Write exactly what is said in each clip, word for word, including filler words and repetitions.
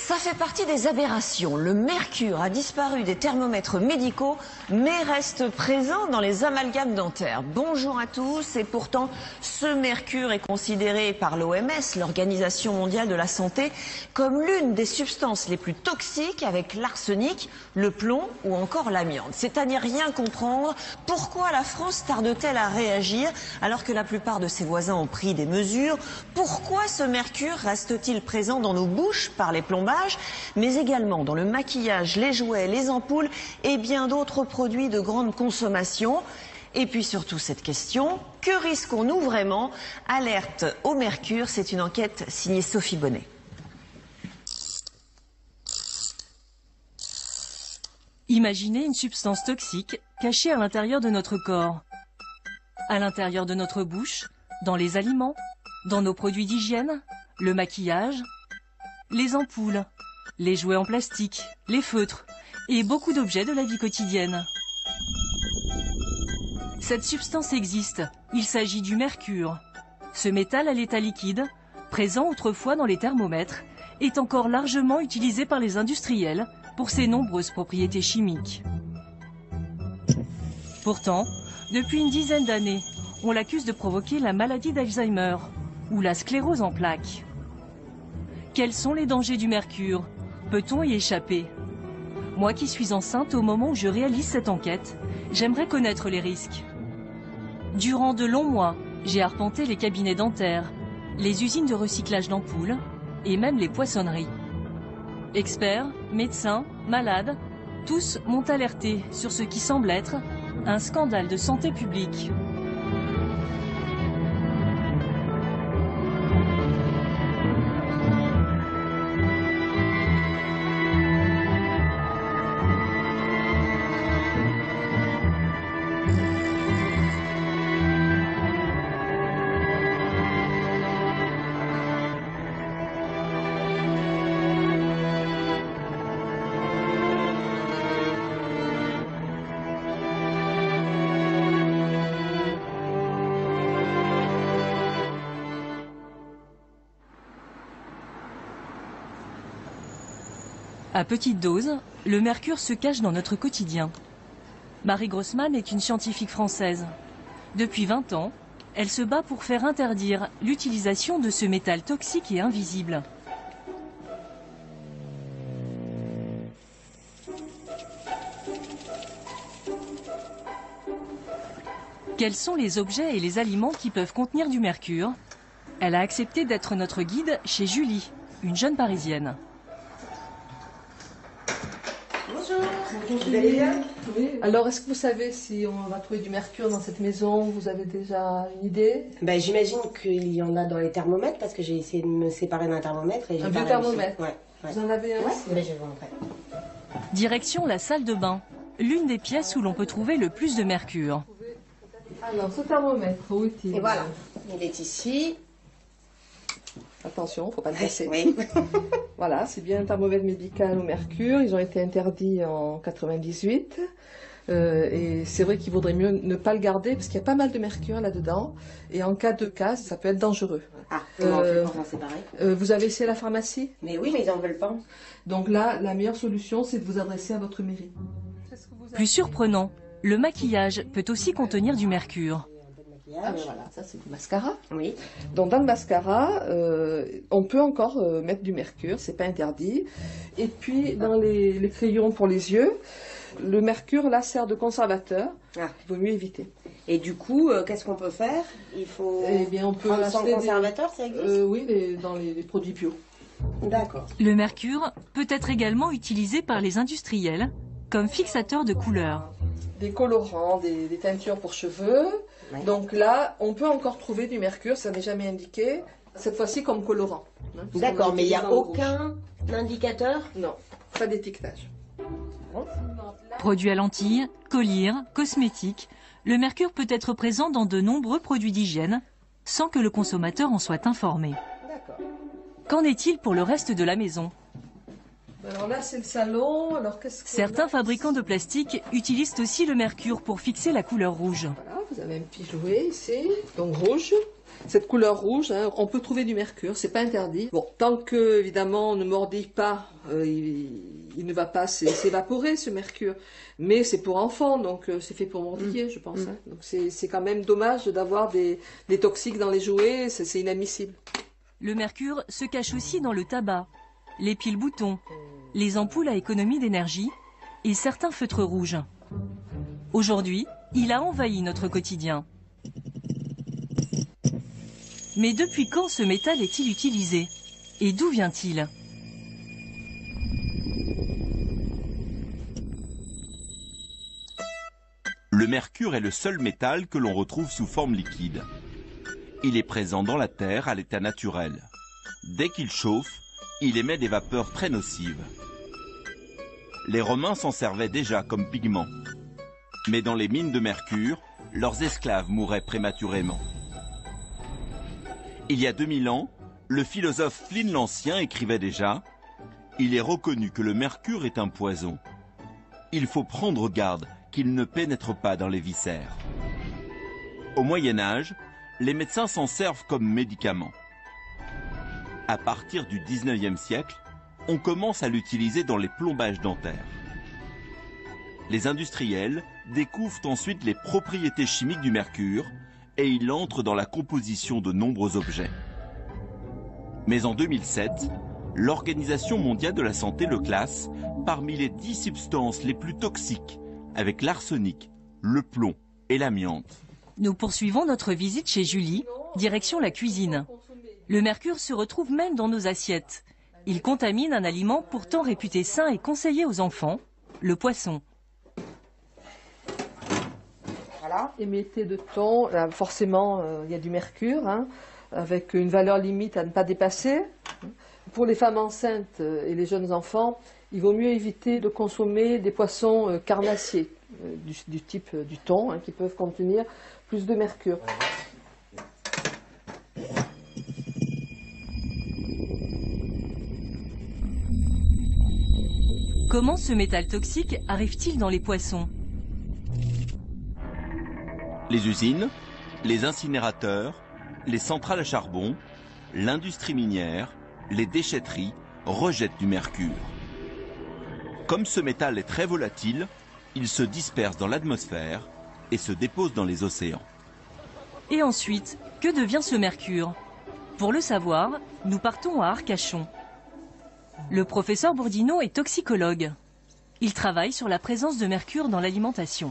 Ça fait partie des aberrations. Le mercure a disparu des thermomètres médicaux, mais reste présent dans les amalgames dentaires. Bonjour à tous. Et pourtant, ce mercure est considéré par l'O M S, l'Organisation mondiale de la santé, comme l'une des substances les plus toxiques avec l'arsenic, le plomb ou encore l'amiante. C'est à n'y rien comprendre. Pourquoi la France tarde-t-elle à réagir alors que la plupart de ses voisins ont pris des mesures? Pourquoi ce mercure reste-t-il présent dans nos bouches par les plombages, mais également dans le maquillage, les jouets, les ampoules et bien d'autres produits de grande consommation? Et puis surtout cette question, que risquons-nous vraiment? Alerte au mercure, c'est une enquête signée Sophie Bonnet. Imaginez une substance toxique cachée à l'intérieur de notre corps, à l'intérieur de notre bouche, dans les aliments, dans nos produits d'hygiène, le maquillage, les ampoules, les jouets en plastique, les feutres et beaucoup d'objets de la vie quotidienne. Cette substance existe, il s'agit du mercure. Ce métal à l'état liquide, présent autrefois dans les thermomètres, est encore largement utilisé par les industriels pour ses nombreuses propriétés chimiques. Pourtant, depuis une dizaine d'années, on l'accuse de provoquer la maladie d'Alzheimer ou la sclérose en plaques. Quels sont les dangers du mercure? Peut-on y échapper? Moi qui suis enceinte au moment où je réalise cette enquête, j'aimerais connaître les risques. Durant de longs mois, j'ai arpenté les cabinets dentaires, les usines de recyclage d'ampoules et même les poissonneries. Experts, médecins, malades, tous m'ont alerté sur ce qui semble être un scandale de santé publique. À petite dose, le mercure se cache dans notre quotidien. Marie Grossman est une scientifique française. Depuis vingt ans, elle se bat pour faire interdire l'utilisation de ce métal toxique et invisible. Quels sont les objets et les aliments qui peuvent contenir du mercure? Elle a accepté d'être notre guide chez Julie, une jeune Parisienne. Vous allez bien? Oui. Alors, est-ce que vous savez si on va trouver du mercure dans cette maison? Vous avez déjà une idée? Ben, j'imagine qu'il y en a dans les thermomètres parce que j'ai essayé de me séparer d'un thermomètre. Et un vieux thermomètre? Ouais, ouais. Vous en avez un? Ouais, ben, je vais vous montrer. Direction la salle de bain, l'une des pièces où l'on peut trouver le plus de mercure. Alors, ce thermomètre, où est-il? Et voilà, il est ici. Attention, il ne faut pas le casser. Oui. Voilà, c'est bien un thermomètre médical au mercure. Ils ont été interdits en quatre-vingt-dix-huit. Euh, et c'est vrai qu'il vaudrait mieux ne pas le garder parce qu'il y a pas mal de mercure là-dedans. Et en cas de casse, ça peut être dangereux. Ah, comment euh, on fait pour c'est pareil. euh, Vous avez essayé la pharmacie? Mais oui, mais ils n'en veulent pas. Donc là, la meilleure solution, c'est de vous adresser à votre mairie. Plus surprenant, le maquillage peut aussi contenir du mercure. Ah ben voilà, ça c'est du mascara. Oui. Donc dans le mascara, euh, on peut encore euh, mettre du mercure, c'est pas interdit. Et puis dans les, les crayons pour les yeux, le mercure là sert de conservateur. Ah. Il vaut mieux éviter. Et du coup, euh, qu'est-ce qu'on peut faire? Il faut Eh bien, on peut prendre sans acheter conservateur, des... ça existe? euh, Oui, les, dans les, les produits bio. D'accord. Le mercure peut être également utilisé par les industriels comme fixateur de couleurs. Des colorants, des, des teintures pour cheveux. Ouais. Donc là, on peut encore trouver du mercure, ça n'est jamais indiqué, cette fois-ci comme colorant. Hein, d'accord, mais il n'y a aucun indicateur? Non, pas d'étiquetage. Produits à lentilles, colliers, cosmétiques, le mercure peut être présent dans de nombreux produits d'hygiène sans que le consommateur en soit informé. Qu'en est-il pour le reste de la maison? Alors là, c'est le salon. Alors, qu'est-ce que Certains fabricants de plastique utilisent aussi le mercure pour fixer la couleur rouge. Voilà, vous avez un petit jouet ici, donc rouge. Cette couleur rouge, hein, on peut trouver du mercure, c'est pas interdit. Bon, tant que évidemment on ne mordille pas, euh, il, il ne va pas s'évaporer ce mercure. Mais c'est pour enfants, donc euh, c'est fait pour mordiller, mmh. je pense. Mmh. Hein. Donc c'est quand même dommage d'avoir des, des toxiques dans les jouets, c'est inadmissible. Le mercure se cache aussi dans le tabac, les piles boutons, les ampoules à économie d'énergie et certains feutres rouges. Aujourd'hui, il a envahi notre quotidien. Mais depuis quand ce métal est-il utilisé? Et d'où vient-il? Le mercure est le seul métal que l'on retrouve sous forme liquide. Il est présent dans la Terre à l'état naturel. Dès qu'il chauffe, il émet des vapeurs très nocives. Les Romains s'en servaient déjà comme pigment. Mais dans les mines de mercure, leurs esclaves mouraient prématurément. Il y a deux mille ans, le philosophe Pline l'Ancien écrivait déjà « Il est reconnu que le mercure est un poison. Il faut prendre garde qu'il ne pénètre pas dans les viscères. » Au Moyen-Âge, les médecins s'en servent comme médicament. À partir du dix-neuvième siècle, on commence à l'utiliser dans les plombages dentaires. Les industriels découvrent ensuite les propriétés chimiques du mercure et il entre dans la composition de nombreux objets. Mais en deux mille sept, l'Organisation mondiale de la santé le classe parmi les dix substances les plus toxiques, avec l'arsenic, le plomb et l'amiante. Nous poursuivons notre visite chez Julie, direction la cuisine. Le mercure se retrouve même dans nos assiettes. Il contamine un aliment pourtant réputé sain et conseillé aux enfants, le poisson. Voilà, émietté de thon, là, forcément il euh, y a du mercure, hein, avec une valeur limite à ne pas dépasser. Pour les femmes enceintes et les jeunes enfants, il vaut mieux éviter de consommer des poissons euh, carnassiers, euh, du, du type euh, du thon, hein, qui peuvent contenir plus de mercure. Comment ce métal toxique arrive-t-il dans les poissons? Les usines, les incinérateurs, les centrales à charbon, l'industrie minière, les déchetteries rejettent du mercure. Comme ce métal est très volatile, il se disperse dans l'atmosphère et se dépose dans les océans. Et ensuite, que devient ce mercure? Pour le savoir, nous partons à Arcachon. Le professeur Bourdineau est toxicologue. Il travaille sur la présence de mercure dans l'alimentation.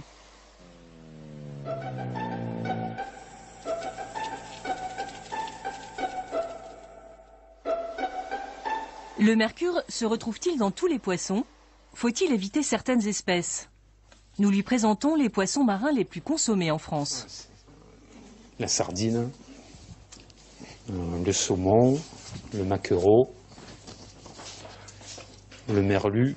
Le mercure se retrouve-t-il dans tous les poissons? Faut-il éviter certaines espèces? Nous lui présentons les poissons marins les plus consommés en France. La sardine, le saumon, le maquereau, le merlu,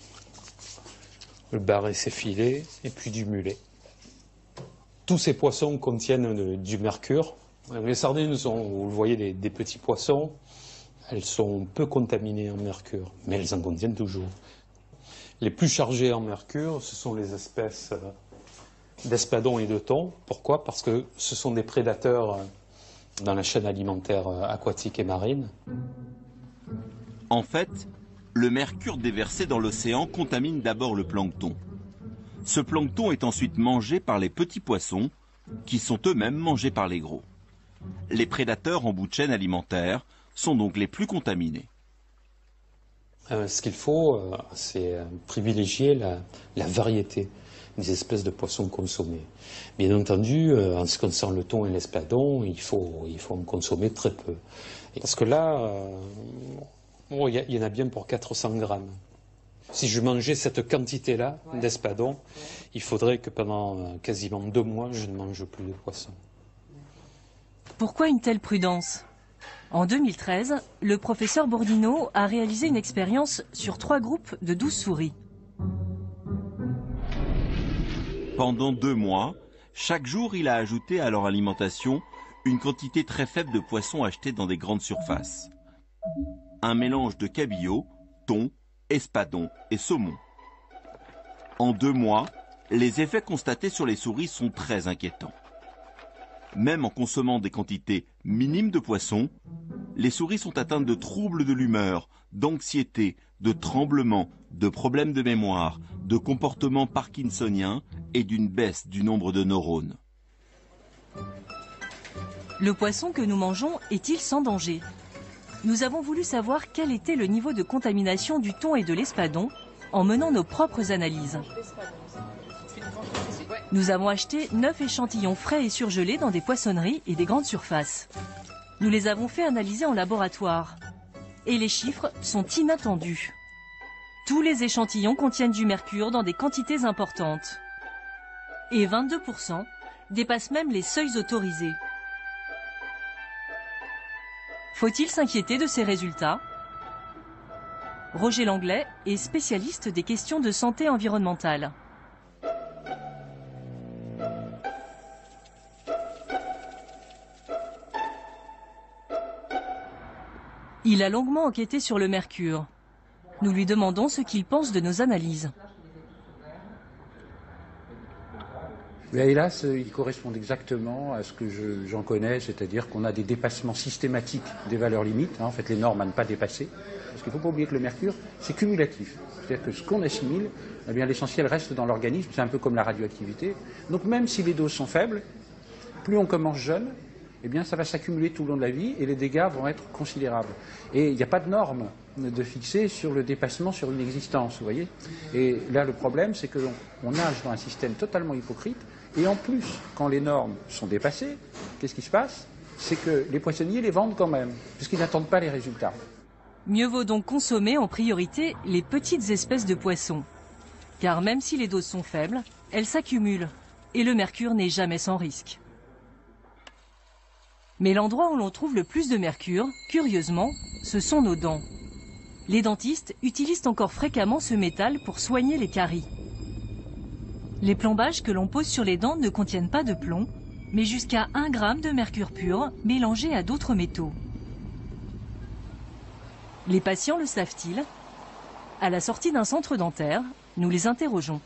le bar et ses filets, et puis du mulet. Tous ces poissons contiennent de, du mercure. Les sardines sont, vous le voyez, des, des petits poissons. Elles sont peu contaminées en mercure, mais elles en contiennent toujours. Les plus chargées en mercure, ce sont les espèces d'espadons et de thon. Pourquoi? Parce que ce sont des prédateurs dans la chaîne alimentaire aquatique et marine. En fait, le mercure déversé dans l'océan contamine d'abord le plancton. Ce plancton est ensuite mangé par les petits poissons, qui sont eux-mêmes mangés par les gros. Les prédateurs en bout de chaîne alimentaire sont donc les plus contaminés. Euh, ce qu'il faut, euh, c'est euh, privilégier la, la variété des espèces de poissons consommés. Bien entendu, euh, en ce qui concerne le thon et l'espadon, il faut, il faut en consommer très peu. Parce que là, euh, bon, y, y en a bien pour quatre cents grammes. Si je mangeais cette quantité-là ouais. d'espadon, ouais. il faudrait que pendant euh, quasiment deux mois, je ne mange plus de poisson. Pourquoi une telle prudence ? En deux mille treize, le professeur Bourdineau a réalisé une expérience sur trois groupes de douze souris. Pendant deux mois, chaque jour, il a ajouté à leur alimentation une quantité très faible de poissons achetés dans des grandes surfaces. Un mélange de cabillaud, thon, espadon et saumon. En deux mois, les effets constatés sur les souris sont très inquiétants. Même en consommant des quantités minimes de poissons, les souris sont atteintes de troubles de l'humeur, d'anxiété, de tremblements, de problèmes de mémoire, de comportements parkinsoniens et d'une baisse du nombre de neurones. Le poisson que nous mangeons est-il sans danger? Nous avons voulu savoir quel était le niveau de contamination du thon et de l'espadon en menant nos propres analyses. Nous avons acheté neuf échantillons frais et surgelés dans des poissonneries et des grandes surfaces. Nous les avons fait analyser en laboratoire. Et les chiffres sont inattendus. Tous les échantillons contiennent du mercure dans des quantités importantes. Et vingt-deux pour cent dépassent même les seuils autorisés. Faut-il s'inquiéter de ces résultats? Roger Langlais est spécialiste des questions de santé environnementale. Il a longuement enquêté sur le mercure. Nous lui demandons ce qu'il pense de nos analyses. Mais hélas, ils correspondent exactement à ce que j'en connais, c'est-à-dire qu'on a des dépassements systématiques des valeurs limites, hein, en fait les normes à ne pas dépasser. Parce qu'il ne faut pas oublier que le mercure, c'est cumulatif. C'est-à-dire que ce qu'on assimile, eh bien l'essentiel reste dans l'organisme, c'est un peu comme la radioactivité. Donc même si les doses sont faibles, plus on commence jeune, eh bien ça va s'accumuler tout le long de la vie et les dégâts vont être considérables. Et il n'y a pas de norme de fixer sur le dépassement sur une existence, vous voyez. Et là, le problème, c'est qu'on on nage dans un système totalement hypocrite. Et en plus, quand les normes sont dépassées, qu'est-ce qui se passe? C'est que les poissonniers les vendent quand même, puisqu'ils n'attendent pas les résultats. Mieux vaut donc consommer en priorité les petites espèces de poissons. Car même si les doses sont faibles, elles s'accumulent. Et le mercure n'est jamais sans risque. Mais l'endroit où l'on trouve le plus de mercure, curieusement, ce sont nos dents. Les dentistes utilisent encore fréquemment ce métal pour soigner les caries. Les plombages que l'on pose sur les dents ne contiennent pas de plomb, mais jusqu'à un gramme de mercure pur mélangé à d'autres métaux. Les patients le savent-ils? À la sortie d'un centre dentaire, nous les interrogeons.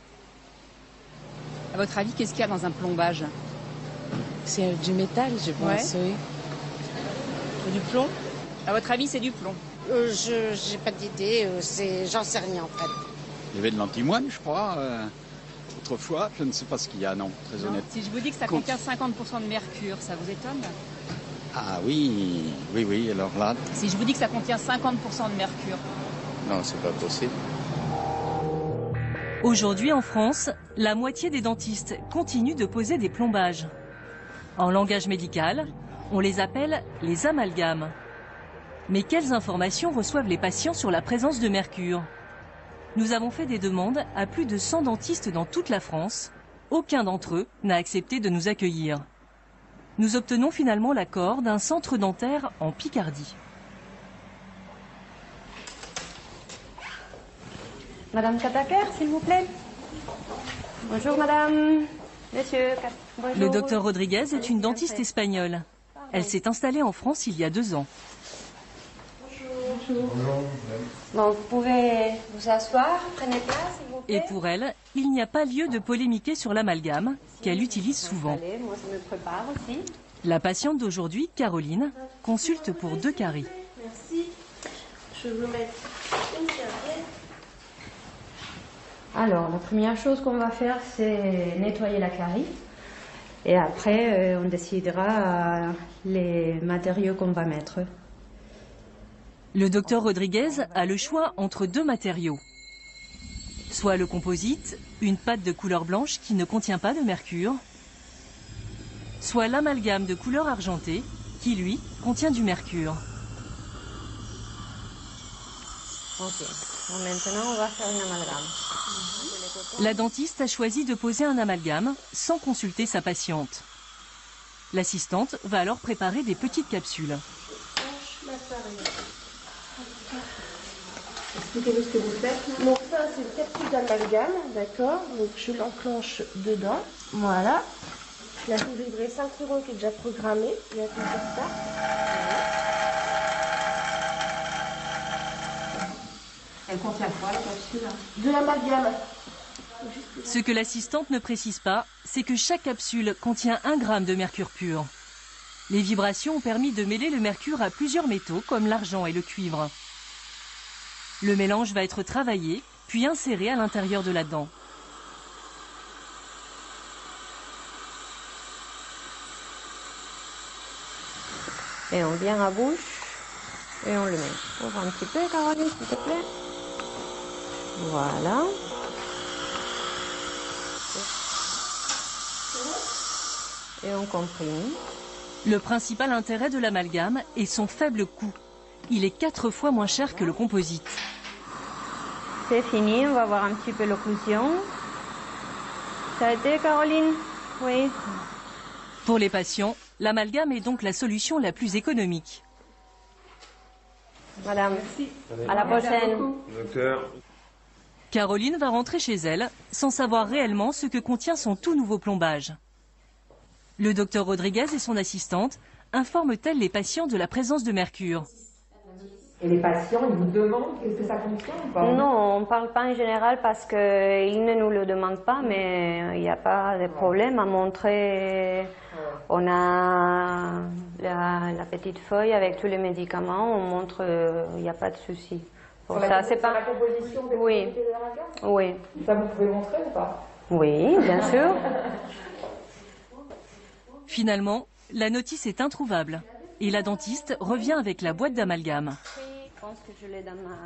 À votre avis, qu'est-ce qu'il y a dans un plombage? C'est du métal, je pense, ouais. Oui. C'est du plomb? À votre avis, c'est du plomb? Euh, je n'ai pas d'idée, euh, j'en sais rien en fait. Il y avait de l'antimoine, je crois, euh, autrefois. Je ne sais pas ce qu'il y a, non, très non. honnête. Si je vous dis que ça Compte. contient cinquante pour cent de mercure, ça vous étonne? Ah oui, oui, oui, alors là... Si je vous dis que ça contient cinquante pour cent de mercure? Non, c'est pas possible. Aujourd'hui en France, la moitié des dentistes continuent de poser des plombages. En langage médical, on les appelle les amalgames. Mais quelles informations reçoivent les patients sur la présence de mercure? Nous avons fait des demandes à plus de cent dentistes dans toute la France. Aucun d'entre eux n'a accepté de nous accueillir. Nous obtenons finalement l'accord d'un centre dentaire en Picardie. Madame Kataker, s'il vous plaît. Bonjour madame, monsieur. Bonjour. Le docteur Rodriguez est une dentiste espagnole. Elle s'est installée en France il y a deux ans. Bonjour. Bon, vous pouvez vous asseoir, prenez place s'il vous plaît. Et pour elle, il n'y a pas lieu de polémiquer sur l'amalgame, qu'elle utilise souvent. Allez, moi ça me prépare aussi. La patiente d'aujourd'hui, Caroline, consulte pour deux caries. Merci. Je vous mets une serviette. Alors, la première chose qu'on va faire, c'est nettoyer la carie. Et après, euh, on décidera euh, les matériaux qu'on va mettre. Le docteur Rodriguez a le choix entre deux matériaux. Soit le composite, une pâte de couleur blanche qui ne contient pas de mercure, soit l'amalgame de couleur argentée qui, lui, contient du mercure. Ok. Donc maintenant, on va faire une amalgame. La dentiste a choisi de poser un amalgame sans consulter sa patiente. L'assistante va alors préparer des petites capsules. Expliquez-nous ce que vous faites. Donc ça, c'est une capsule d'amalgame, d'accord. Donc je l'enclenche dedans. Voilà. La vous vibrez cinq secondes qui est déjà programmée. Il y a tout ça. Voilà. Elle contient quoi la capsule? De l'amalgame. Ce que l'assistante ne précise pas, c'est que chaque capsule contient un gramme de mercure pur. Les vibrations ont permis de mêler le mercure à plusieurs métaux comme l'argent et le cuivre. Le mélange va être travaillé, puis inséré à l'intérieur de la dent. Et on vient à bouche et on le met. Ouvre un petit peu, Caroline, s'il te plaît. Voilà. Et on comprime. Le principal intérêt de l'amalgame est son faible coût. Il est quatre fois moins cher que le composite. C'est fini, on va voir un petit peu l'occlusion. Ça a été, Caroline? Oui. Pour les patients, l'amalgame est donc la solution la plus économique. Madame, à la prochaine. Docteur. Caroline va rentrer chez elle sans savoir réellement ce que contient son tout nouveau plombage. Le docteur Rodriguez et son assistante informent-elles les patients de la présence de mercure? Et les patients, ils vous demandent qu'est-ce que ça contient ou pas? Non, on ne parle pas en général parce qu'ils ne nous le demandent pas, mais il n'y a pas de problème à montrer. On a la, la petite feuille avec tous les médicaments, on montre, il n'y a pas de souci. Pour ça, c'est pas. La composition des oui. produits de l'amalgame? Oui. Ça, vous pouvez montrer ou pas? Oui, bien sûr. Finalement, la notice est introuvable et la dentiste revient avec la boîte d'amalgame. Je pense que je l'ai dans ma...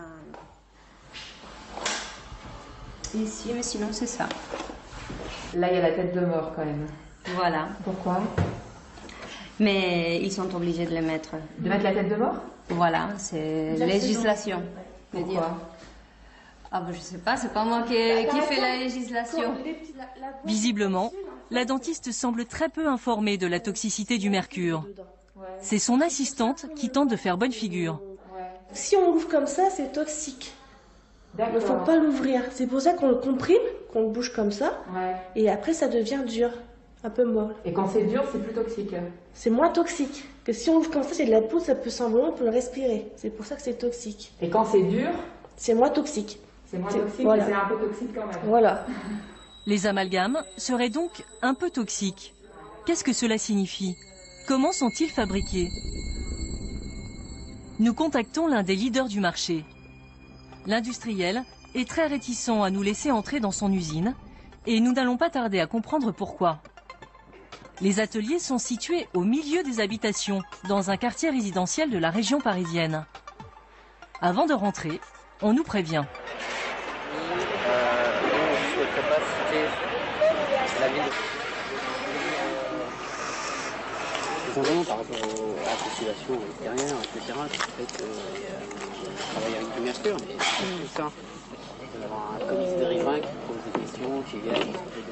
Ici, mais sinon c'est ça. Là, il y a la tête de mort quand même. Voilà. Pourquoi? Mais ils sont obligés de le mettre. De mettre la tête de mort? Voilà, c'est législation. Pourquoi? Ah ben je sais pas, c'est pas moi qui, qui fais la législation. Visiblement, la dentiste semble très peu informée de la toxicité du mercure. C'est son assistante qui tente de faire bonne figure. Si on l'ouvre comme ça, c'est toxique. Il ne faut pas l'ouvrir. C'est pour ça qu'on le comprime, qu'on le bouge comme ça. Ouais. Et après, ça devient dur, un peu molle. Et quand c'est dur, c'est plus toxique? C'est moins toxique. Que si on l'ouvre comme ça, c'est de la poudre, ça peut s'envoler, on peut le respirer. C'est pour ça que c'est toxique. Et quand c'est dur? C'est moins toxique. C'est moins toxique, voilà. mais c'est un peu toxique quand même. Voilà. Les amalgames seraient donc un peu toxiques. Qu'est-ce que cela signifie? Comment sont-ils fabriqués? Nous contactons l'un des leaders du marché. L'industriel est très réticent à nous laisser entrer dans son usine et nous n'allons pas tarder à comprendre pourquoi. Les ateliers sont situés au milieu des habitations, dans un quartier résidentiel de la région parisienne. Avant de rentrer, on nous prévient. Simplement par rapport au, à la population extérieure, et cetera, qui fait que euh, travaille avec du mercure, et c'est tout ça. Il peut y avoir un comité de riverains qui pose des questions, qui viennent, qui se posent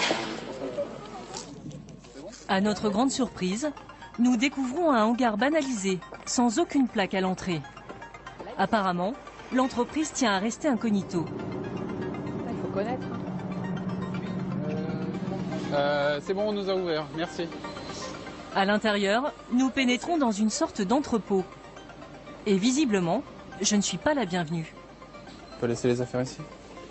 des trucs. À notre grande surprise, nous découvrons un hangar banalisé, sans aucune plaque à l'entrée. Apparemment, l'entreprise tient à rester incognito. Il faut connaître. Euh, c'est bon, on nous a ouvert, merci. À l'intérieur, nous pénétrons dans une sorte d'entrepôt. Et visiblement, je ne suis pas la bienvenue. On peut laisser les affaires ici.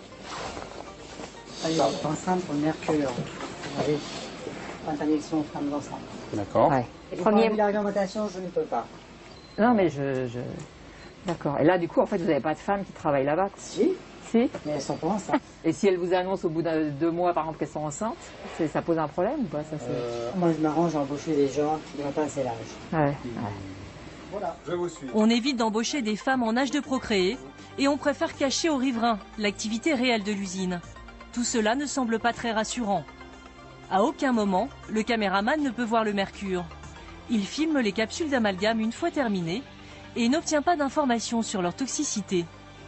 Alors, enceinte pour le mercure. Oui. Interdiction aux femmes enceintes. D'accord. Ouais. Premier... La réglementation, je ne peux pas. Non, mais je... je... D'accord. Et là, du coup, en fait, vous n'avez pas de femmes qui travaillent là-bas? Si. Si. Mais elles sont pas enceintes. Et si elles vous annoncent au bout de deux mois, par exemple, qu'elles sont enceintes, ça pose un problème ou pas ça, euh, Moi, je m'arrange à embaucher des gens qui n'ont pas assez l'âge. Ouais. ouais. Voilà, je vous suis. On évite d'embaucher des femmes en âge de procréer et on préfère cacher aux riverains l'activité réelle de l'usine. Tout cela ne semble pas très rassurant. À aucun moment, le caméraman ne peut voir le mercure. Il filme les capsules d'amalgame une fois terminées et n'obtient pas d'informations sur leur toxicité.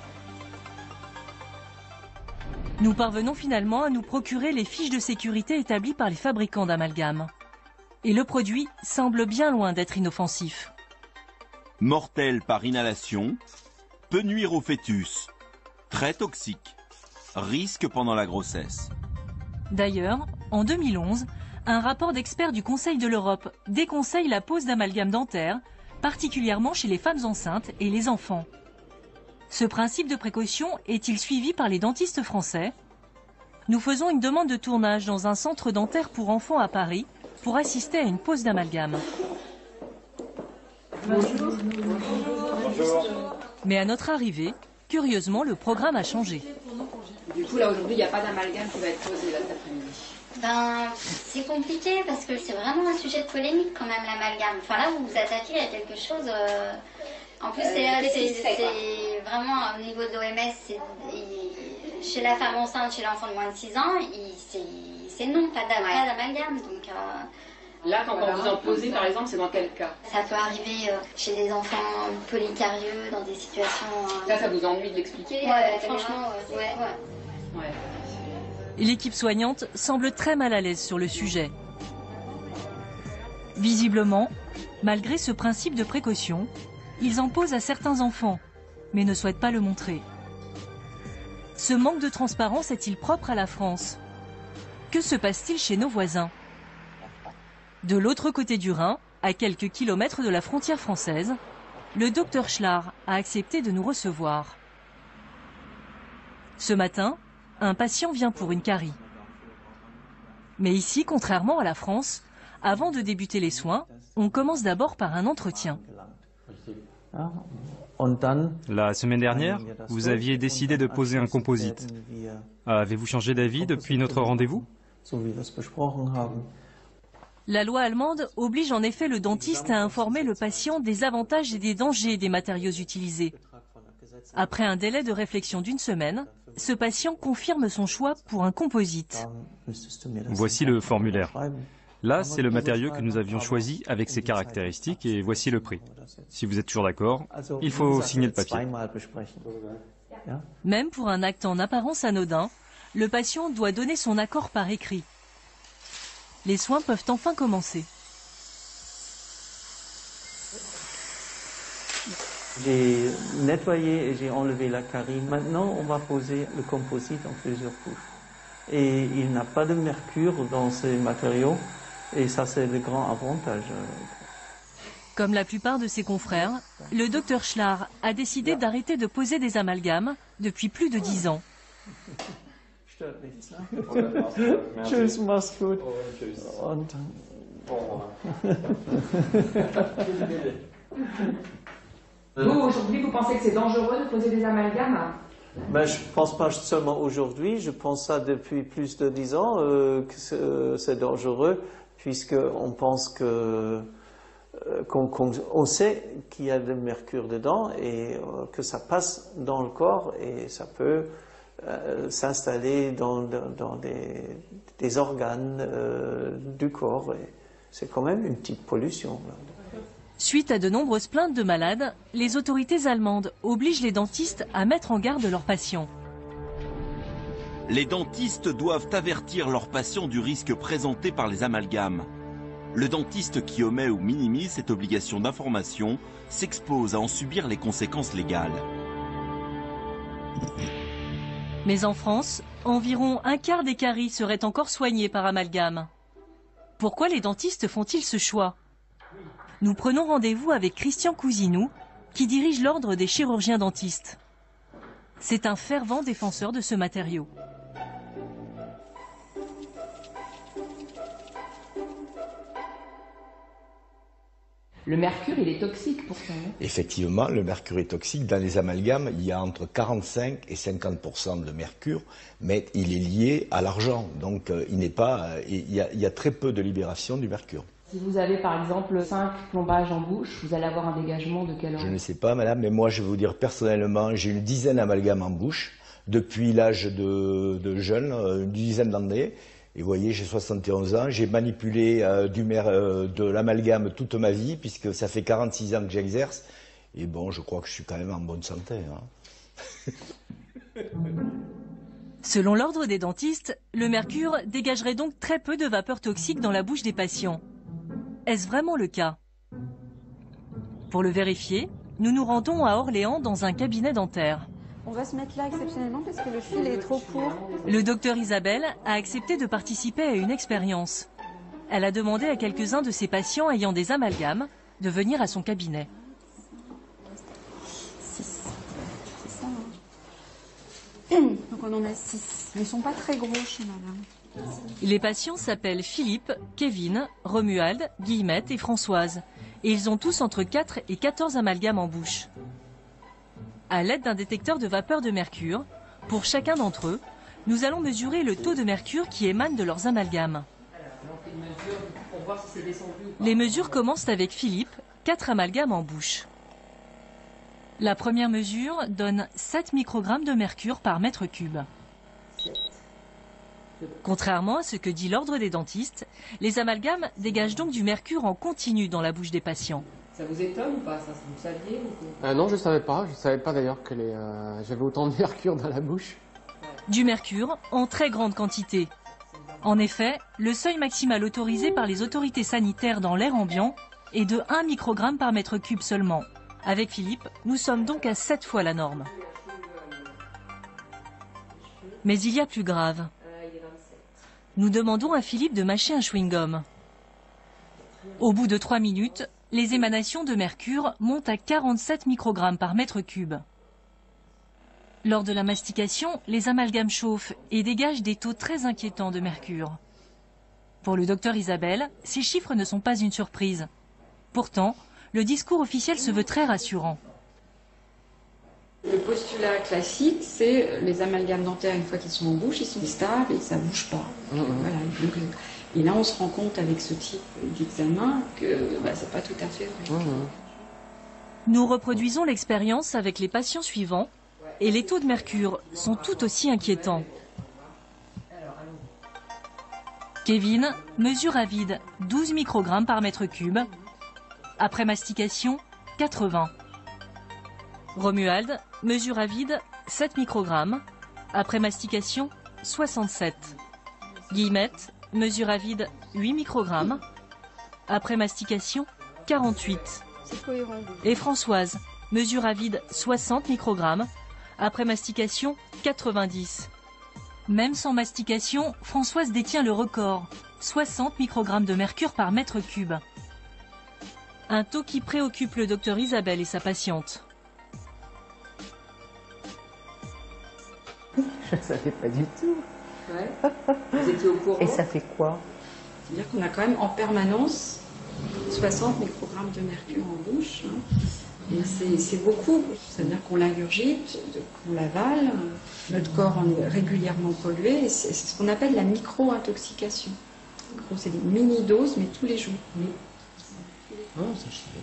Nous parvenons finalement à nous procurer les fiches de sécurité établies par les fabricants d'amalgame. Et le produit semble bien loin d'être inoffensif. Mortel par inhalation, peut nuire au fœtus, très toxique, risque pendant la grossesse. D'ailleurs, en deux mille onze, un rapport d'experts du Conseil de l'Europe déconseille la pose d'amalgame dentaire, particulièrement chez les femmes enceintes et les enfants. Ce principe de précaution est-il suivi par les dentistes français? Nous faisons une demande de tournage dans un centre dentaire pour enfants à Paris pour assister à une pose d'amalgame. Bonjour. Mais à notre arrivée, curieusement, le programme a changé. Du coup, là, aujourd'hui, il n'y a pas d'amalgame qui va être posé là, cet après-midi. Ben, c'est compliqué parce que c'est vraiment un sujet de polémique quand même, l'amalgame. Enfin là, vous vous attaquez à quelque chose... Euh... En plus, Euh, c'est c'est vraiment au niveau de l'O M S, chez la femme enceinte, chez l'enfant de moins de six ans, c'est non, pas d'amalgame. Donc, euh, Là, quand on vous en posez, par exemple, c'est dans quel cas? ça peut arriver euh, chez des enfants polycarieux, dans des situations... Euh... Là, ça vous ennuie de l'expliquer? Ouais, franchement, ouais. ouais, ouais. ouais. L'équipe soignante semble très mal à l'aise sur le sujet. Visiblement, malgré ce principe de précaution, ils en posent à certains enfants, mais ne souhaitent pas le montrer. Ce manque de transparence est-il propre à la France? Que se passe-t-il chez nos voisins? De l'autre côté du Rhin, à quelques kilomètres de la frontière française, le docteur Schlar a accepté de nous recevoir. Ce matin, un patient vient pour une carie. Mais ici, contrairement à la France, avant de débuter les soins, on commence d'abord par un entretien. La semaine dernière, vous aviez décidé de poser un composite. Avez-vous changé d'avis depuis notre rendez-vous? La loi allemande oblige en effet le dentiste à informer le patient des avantages et des dangers des matériaux utilisés. Après un délai de réflexion d'une semaine, ce patient confirme son choix pour un composite. Voici le formulaire. Là, c'est le matériau que nous avions choisi avec ses caractéristiques et voici le prix. Si vous êtes toujours d'accord, il faut signer le papier. Même pour un acte en apparence anodin, le patient doit donner son accord par écrit. Les soins peuvent enfin commencer. J'ai nettoyé et j'ai enlevé la carie. Maintenant, on va poser le composite en plusieurs couches. Et il n'a pas de mercure dans ces matériaux. Et ça, c'est le grand avantage. Comme la plupart de ses confrères, le docteur Schlar a décidé d'arrêter de poser des amalgames depuis plus de dix ans. Tschüss, mach's gut. Und... Vous, aujourd'hui, vous pensez que c'est dangereux de poser des amalgames? Ben, je ne pense pas seulement aujourd'hui, je pense ça depuis plus de dix ans euh, que c'est dangereux, puisqu'on pense que euh, qu'on, qu'on, on sait qu'il y a de mercure dedans et euh, que ça passe dans le corps et ça peut euh, s'installer dans, dans, dans des, des organes euh, du corps. Et c'est quand même une petite pollution. Là. Suite à de nombreuses plaintes de malades, les autorités allemandes obligent les dentistes à mettre en garde leurs patients. Les dentistes doivent avertir leurs patients du risque présenté par les amalgames. Le dentiste qui omet ou minimise cette obligation d'information s'expose à en subir les conséquences légales. Mais en France, environ un quart des caries seraient encore soignées par amalgame. Pourquoi les dentistes font-ils ce choix ? Nous prenons rendez-vous avec Christian Cousinou, qui dirige l'ordre des chirurgiens dentistes. C'est un fervent défenseur de ce matériau. Le mercure, il est toxique pourtant. Effectivement, le mercure est toxique. Dans les amalgames, il y a entre quarante-cinq et cinquante pour cent de mercure, mais il est lié à l'argent. Donc, euh, il n'est pas, euh, il, y a, il y a très peu de libération du mercure. Si vous avez par exemple cinq plombages en bouche, vous allez avoir un dégagement de quel ordre? Je ne sais pas, madame, mais moi, je vais vous dire personnellement, j'ai une dizaine d'amalgames en bouche depuis l'âge de, de jeune, euh, une dizaine d'années. Et vous voyez, j'ai soixante et onze ans, j'ai manipulé euh, du mer, euh, de l'amalgame toute ma vie, puisque ça fait quarante-six ans que j'exerce. Et bon, je crois que je suis quand même en bonne santé. Hein. Selon l'ordre des dentistes, le mercure dégagerait donc très peu de vapeurs toxiques dans la bouche des patients. Est-ce vraiment le cas? Pour le vérifier, nous nous rendons à Orléans dans un cabinet dentaire. On va se mettre là exceptionnellement parce que le fil est trop court. Le docteur Isabelle a accepté de participer à une expérience. Elle a demandé à quelques-uns de ses patients ayant des amalgames de venir à son cabinet. Donc on en a six. Ils ne sont pas très gros chez madame. Les patients s'appellent Philippe, Kevin, Romuald, Guillemette et Françoise. Et ils ont tous entre quatre et quatorze amalgames en bouche. À l'aide d'un détecteur de vapeur de mercure, pour chacun d'entre eux, nous allons mesurer le taux de mercure qui émane de leurs amalgames. Les mesures commencent avec Philippe, quatre amalgames en bouche. La première mesure donne sept microgrammes de mercure par mètre cube. Contrairement à ce que dit l'ordre des dentistes, les amalgames dégagent donc du mercure en continu dans la bouche des patients. Ça vous étonne ou pas? Ça, vous saviez ou... euh, Non, je ne savais pas. Je ne savais pas d'ailleurs que les, euh, j'avais autant de mercure dans la bouche. Du mercure en très grande quantité. En effet, le seuil maximal autorisé par les autorités sanitaires dans l'air ambiant est de un microgramme par mètre cube seulement. Avec Philippe, nous sommes donc à sept fois la norme. Mais il y a plus grave. Nous demandons à Philippe de mâcher un chewing-gum. Au bout de trois minutes, les émanations de mercure montent à quarante-sept microgrammes par mètre cube. Lors de la mastication, les amalgames chauffent et dégagent des taux très inquiétants de mercure. Pour le docteur Isabelle, ces chiffres ne sont pas une surprise. Pourtant, le discours officiel se veut très rassurant. Le postulat classique, c'est les amalgames dentaires, une fois qu'ils sont en bouche, ils sont stables et ça ne bouge pas. Mmh. Voilà. Donc, et là, on se rend compte avec ce type d'examen que bah, ce n'est pas tout à fait vrai. Mmh. Nous reproduisons l'expérience avec les patients suivants et les taux de mercure sont tout aussi inquiétants. Kevin mesure à vide douze microgrammes par mètre cube. Après mastication, quatre-vingts. Romuald mesure à vide sept microgrammes. Après mastication, soixante-sept. Guillemette mesure à vide huit microgrammes. Après mastication, quarante-huit. Et Françoise mesure à vide soixante microgrammes. Après mastication, quatre-vingt-dix. Même sans mastication, Françoise détient le record, soixante microgrammes de mercure par mètre cube. Un taux qui préoccupe le docteur Isabelle et sa patiente. Je ne savais pas du tout. Ouais. Vous étiez au courant? Et ça fait quoi? C'est-à-dire qu'on a quand même en permanence soixante microgrammes de mercure en bouche. Hein. Et c'est beaucoup. C'est-à-dire qu'on l'ingurgite, qu'on l'avale, notre corps en est régulièrement pollué. C'est ce qu'on appelle la micro-intoxication. C'est des mini-doses, mais tous les jours. Non, ça je savais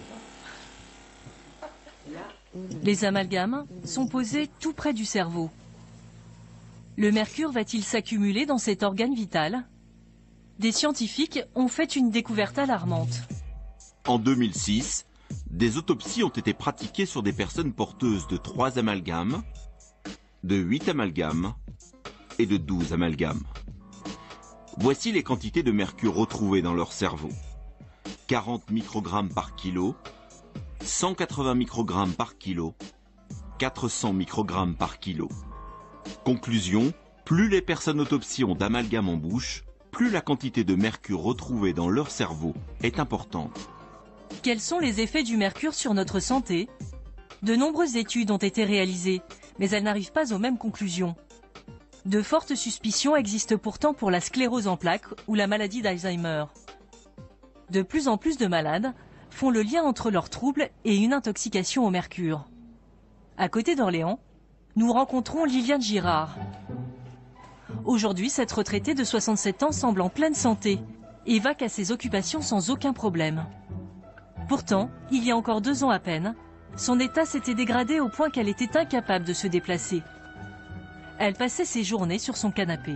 pas. Les amalgames sont posés tout près du cerveau. Le mercure va-t-il s'accumuler dans cet organe vital? Des scientifiques ont fait une découverte alarmante. En deux mille six, des autopsies ont été pratiquées sur des personnes porteuses de trois amalgames, de huit amalgames et de douze amalgames. Voici les quantités de mercure retrouvées dans leur cerveau. quarante microgrammes par kilo, cent quatre-vingts microgrammes par kilo, quatre cents microgrammes par kilo. Conclusion, plus les personnes autopsiées ont d'amalgame en bouche, plus la quantité de mercure retrouvée dans leur cerveau est importante. Quels sont les effets du mercure sur notre santé? De nombreuses études ont été réalisées, mais elles n'arrivent pas aux mêmes conclusions. De fortes suspicions existent pourtant pour la sclérose en plaques ou la maladie d'Alzheimer. De plus en plus de malades font le lien entre leurs troubles et une intoxication au mercure. À côté d'Orléans, nous rencontrons Liliane Girard. Aujourd'hui, cette retraitée de soixante-sept ans semble en pleine santé et vaque à ses occupations sans aucun problème. Pourtant, il y a encore deux ans à peine, son état s'était dégradé au point qu'elle était incapable de se déplacer. Elle passait ses journées sur son canapé.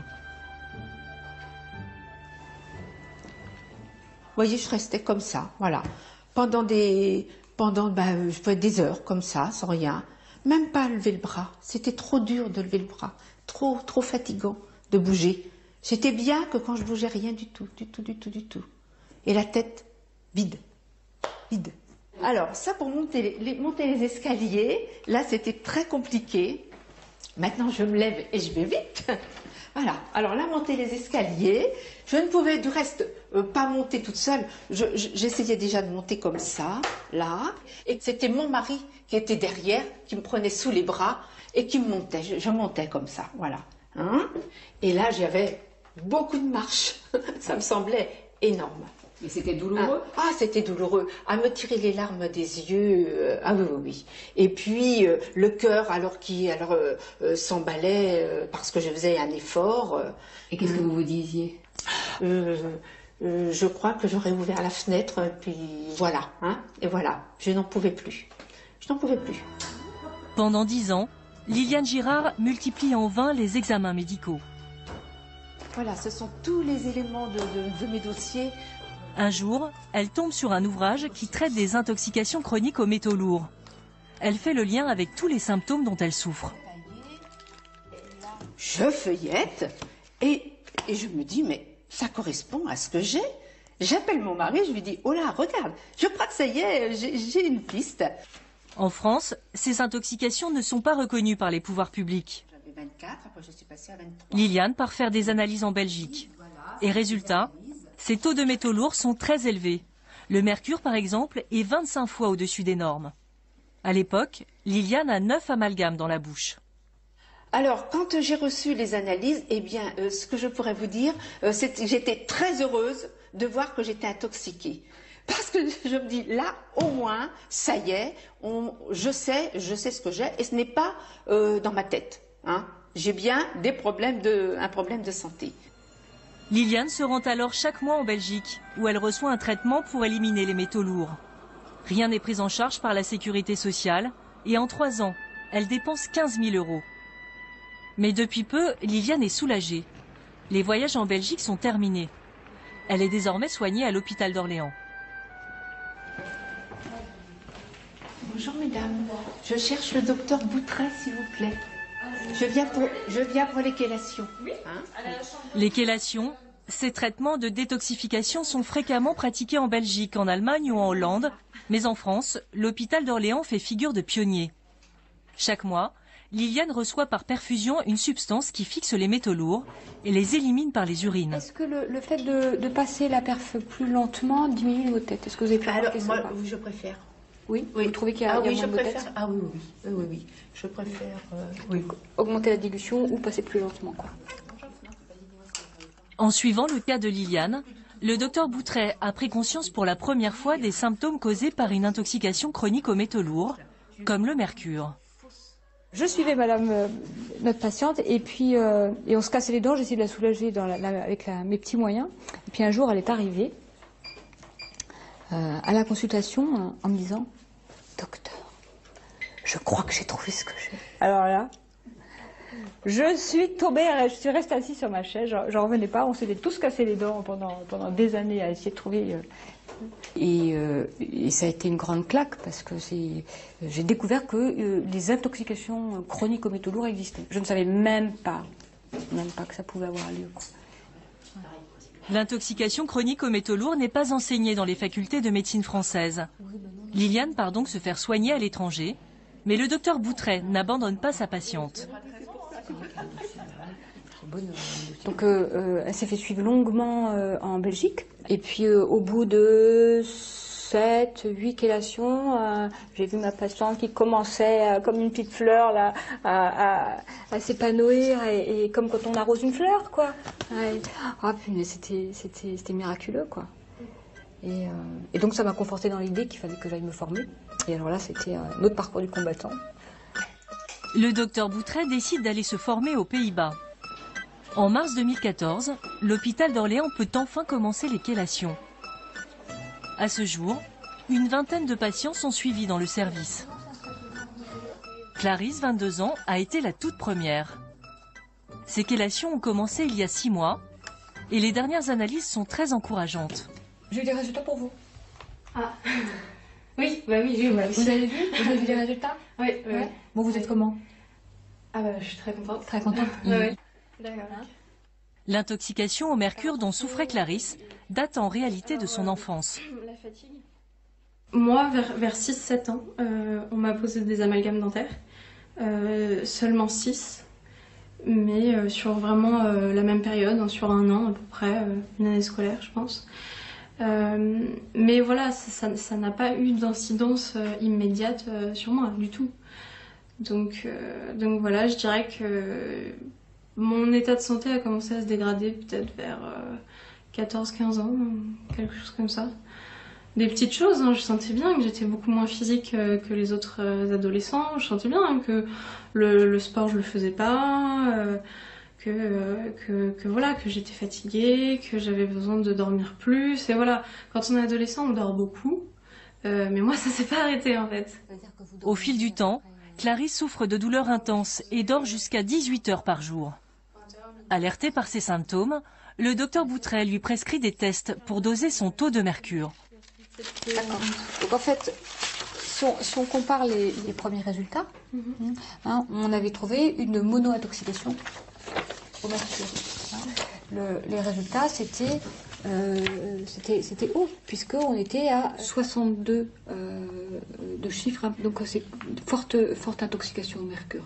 Vous voyez, je restais comme ça, voilà. Pendant des, pendant, bah, je pouvais des heures comme ça, sans rien. Même pas lever le bras. C'était trop dur de lever le bras. Trop, trop fatigant de bouger. J'étais bien que quand je bougeais, rien du tout, du tout, du tout, du tout. Et la tête vide, vide. Alors, ça pour monter les, les, monter les escaliers, là c'était très compliqué. Maintenant, je me lève et je vais vite. Voilà. Alors là, monter les escaliers, je ne pouvais du reste euh, pas monter toute seule. J'essayais déjà de monter comme ça, là. Et c'était mon mari qui était derrière, qui me prenait sous les bras et qui me montait. Je, je montais comme ça, voilà. Hein? Et là, j'avais beaucoup de marche. Ça me semblait énorme. Et c'était douloureux? Ah, ah c'était douloureux. À me tirer les larmes des yeux. Euh, ah oui, oui, oui. Et puis, euh, le cœur, alors qui alors euh, euh, s'emballait euh, parce que je faisais un effort. Euh, Et qu'est-ce que vous vous disiez? euh, euh, Je crois que j'aurais ouvert la fenêtre, et puis voilà. Hein, et voilà, je n'en pouvais plus. Je n'en pouvais plus. Pendant dix ans, Liliane Girard multiplie en vain les examens médicaux. Voilà, ce sont tous les éléments de, de, de mes dossiers. Un jour, elle tombe sur un ouvrage qui traite des intoxications chroniques aux métaux lourds. Elle fait le lien avec tous les symptômes dont elle souffre. Je feuillette et, et je me dis, mais ça correspond à ce que j'ai. J'appelle mon mari, je lui dis, oh là, regarde, je crois que ça y est, j'ai une piste. En France, ces intoxications ne sont pas reconnues par les pouvoirs publics. J'avais vingt-quatre, après je suis passée à vingt-trois. Liliane part faire des analyses en Belgique. Et résultat, ces taux de métaux lourds sont très élevés. Le mercure, par exemple, est vingt-cinq fois au-dessus des normes. À l'époque, Liliane a neuf amalgames dans la bouche. Alors, quand j'ai reçu les analyses, eh bien, euh, ce que je pourrais vous dire, euh, c'est que j'étais très heureuse de voir que j'étais intoxiquée. Parce que je me dis, là, au moins, ça y est, on, je sais, je sais ce que j'ai, et ce n'est pas euh, dans ma tête. Hein. J'ai bien des problèmes de, un problème de santé. Liliane se rend alors chaque mois en Belgique, où elle reçoit un traitement pour éliminer les métaux lourds. Rien n'est pris en charge par la sécurité sociale, et en trois ans, elle dépense quinze mille euros. Mais depuis peu, Liliane est soulagée. Les voyages en Belgique sont terminés. Elle est désormais soignée à l'hôpital d'Orléans. Bonjour mesdames, je cherche le docteur Boutret, s'il vous plaît. Je viens pour, je viens pour les chélations. Hein? Les chélations, ces traitements de détoxification sont fréquemment pratiqués en Belgique, en Allemagne ou en Hollande, mais en France, l'hôpital d'Orléans fait figure de pionnier. Chaque mois, Liliane reçoit par perfusion une substance qui fixe les métaux lourds et les élimine par les urines. Est-ce que le, le fait de, de passer la perf plus lentement diminue vos têtes? Est-ce que vous avez pu Alors, remarquer moi, ça? oui, je préfère. Oui, oui. Vous trouvez qu'il y a, ah, il y a oui, moins je de préfère. têtes? Ah oui, oui, oui, oui, oui. Je préfère. Euh, oui. Augmenter la dilution ou passer plus lentement, quoi. En suivant le cas de Liliane, le docteur Boutret a pris conscience pour la première fois des symptômes causés par une intoxication chronique aux métaux lourds, comme le mercure. Je suivais madame, euh, notre patiente, et puis euh, et on se cassait les dents, j'essayais de la soulager dans la, la, avec la, mes petits moyens. Et puis un jour, elle est arrivée euh, à la consultation euh, en me disant « Docteur, je crois que j'ai trouvé ce que j'ai. » Alors là, je suis tombée, je suis restée assise sur ma chaise, j'en revenais pas, on s'était tous cassé les dents pendant, pendant des années à essayer de trouver... Euh, Et, euh, et ça a été une grande claque parce que j'ai découvert que euh, les intoxications chroniques aux métaux lourds existaient. Je ne savais même pas, même pas que ça pouvait avoir lieu. L'intoxication chronique aux métaux lourds n'est pas enseignée dans les facultés de médecine françaises. Liliane part donc se faire soigner à l'étranger, mais le docteur Boutret n'abandonne pas sa patiente. Donc euh, euh, elle s'est fait suivre longuement euh, en Belgique. Et puis euh, au bout de sept, huit chélations, euh, j'ai vu ma patiente qui commençait euh, comme une petite fleur là, à, à, à s'épanouir et, et comme quand on arrose une fleur, quoi. Ouais. Ah punaise, c'était c'était c'était miraculeux, quoi. Et, euh, et donc ça m'a conforté dans l'idée qu'il fallait que j'aille me former. Et alors là, c'était un autre parcours du combattant. Le docteur Boutret décide d'aller se former aux Pays-Bas. En mars deux mille quatorze, l'hôpital d'Orléans peut enfin commencer les chélations. À ce jour, une vingtaine de patients sont suivis dans le service. Clarisse, vingt-deux ans, a été la toute première. Ces chélations ont commencé il y a six mois et les dernières analyses sont très encourageantes. J'ai eu des résultats pour vous. Ah, oui, bah oui, j'ai eu. Vous avez vu Vous avez vu les résultats? Oui, oui. Ouais. Bon, vous êtes comment? Ah bah, je suis très contente. Très contente. Oui, oui. D'accord. L'intoxication au mercure dont souffrait Clarisse date en réalité de son enfance. La fatigue. Moi, vers, vers six sept ans, euh, on m'a posé des amalgames dentaires. euh, seulement six, mais euh, sur vraiment euh, la même période, hein, sur un an à peu près, euh, une année scolaire je pense. Euh, mais voilà, ça n'a pas eu d'incidence euh, immédiate euh, sur moi du tout. Donc, euh, donc voilà, je dirais que mon état de santé a commencé à se dégrader peut-être vers euh, quatorze quinze ans, quelque chose comme ça. Des petites choses, hein, je sentais bien que j'étais beaucoup moins physique euh, que les autres euh, adolescents, je sentais bien hein, que le, le sport je le faisais pas, euh, que, euh, que, que voilà, que j'étais fatiguée, que j'avais besoin de dormir plus, et voilà, quand on est adolescent on dort beaucoup, euh, mais moi ça s'est pas arrêté en fait. Au fil du temps, Clarisse souffre de douleurs intenses et dort jusqu'à dix-huit heures par jour. Alertée par ces symptômes, le docteur Boutret lui prescrit des tests pour doser son taux de mercure. D'accord. Donc en fait, si on, si on compare les, les premiers résultats, mm-hmm. hein, on avait trouvé une mono-intoxication au mercure. Hein. Le, les résultats, c'était euh, c'était haut, puisqu'on était à soixante-deux euh, de chiffres. Hein. Donc c'est forte, forte intoxication au mercure.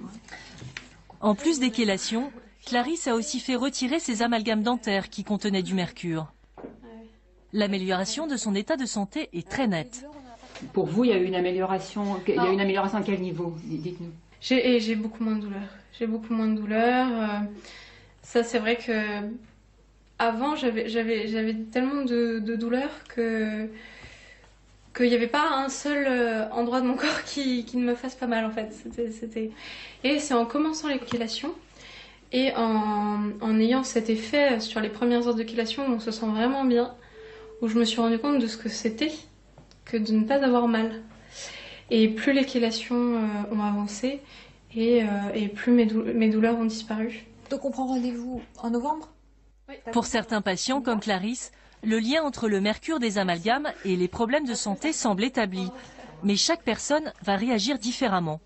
En plus des chélations, Clarisse a aussi fait retirer ses amalgames dentaires qui contenaient du mercure. L'amélioration de son état de santé est très nette. Pour vous, il y a eu une amélioration, il y a eu une amélioration à quel niveau? Dites-nous. J'ai j'ai beaucoup moins de douleurs. J'ai beaucoup moins de douleurs. Euh, ça, c'est vrai que avant, j'avais j'avais j'avais tellement de, de douleurs que qu'il n'y avait pas un seul endroit de mon corps qui, qui ne me fasse pas mal en fait. C'était c'était et c'est en commençant les chélations et en, en ayant cet effet sur les premières heures de chélation où on se sent vraiment bien, où je me suis rendu compte de ce que c'était que de ne pas avoir mal. Et plus les chélations euh, ont avancé, et, euh, et plus mes, dou mes douleurs ont disparu. Donc on prend rendez-vous en novembre? Oui. Pour certains patients comme Clarisse, le lien entre le mercure des amalgames et les problèmes de santé semble établi. Mais chaque personne va réagir différemment.